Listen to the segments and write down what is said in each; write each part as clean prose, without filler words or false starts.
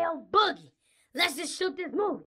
Yo, Boogie, let's just shoot this movie.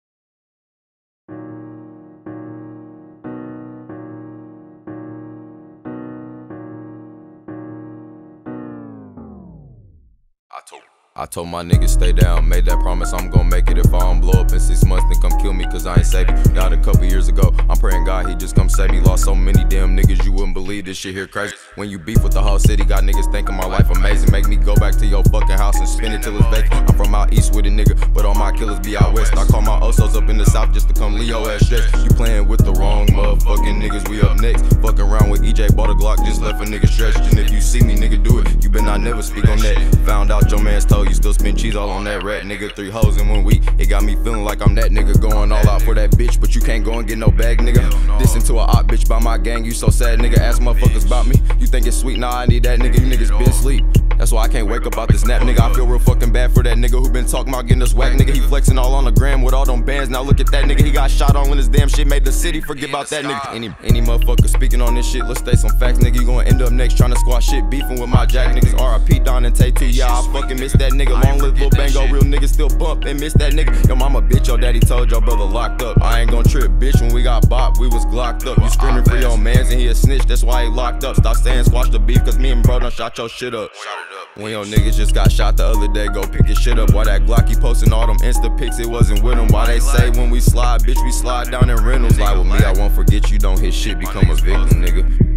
I told my niggas stay down, made that promise I'm gon' make it. If I don't blow up in 6 months, then come kill me, cause I ain't saving. Died a couple years ago, I'm praying God he just come save me. Lost so many damn niggas, you wouldn't believe this shit here crazy. When you beef with the whole city, got niggas thinking my life amazing. Make me go back to your fucking house and spin it till it's vacant. I'm from out east with a nigga, but all my killers be out west. I call my Osos up in the south just to come Leo ass stretch. You playing with the wrong motherfucking niggas, we up next. Fucking around with EJ, bought a Glock, just left a nigga stretched. And if you see me, nigga, do it. You better not never speak on that. Found out your man's told you still spend cheese all on that rat, nigga. 3 hoes in 1 week. It got me feeling like I'm that nigga going all out for that bitch, but you can't go and get no bag, nigga. Listen to a op bitch by my gang, you so sad, nigga. Ask motherfuckers about me. You think it's sweet? Nah, I need that nigga. You niggas been sleep. That's why I can't wake up out this nap, nigga. I feel real fucking bad for that nigga who been talking about getting us whack, nigga. He flexing all on the gram with all them bands. Now look at that nigga. He got shot on when his damn shit made the city forget about that nigga. Any motherfucker speaking on this shit, let's state some facts, nigga. You gonna end up next trying to squash shit, beefing with my jack niggas. RIP Don and Tay 2, yeah, I fucking miss that nigga. Long live Lil Bango, real niggas still bump and miss that nigga. Yo mama bitch, your daddy told your brother locked up. I ain't gon' trip, bitch, when we got bopped, we was glocked up. You screaming for your mans and he a snitch, that's why he locked up. Stop saying squash the beef, cause me and bro done shot your shit up. When your niggas just got shot the other day, go pick your shit up. Why that Glocky posting all them Insta pics, it wasn't with him. Why they say when we slide, bitch, we slide down in rentals. Like with me, I won't forget you, don't hit shit, become a victim, nigga.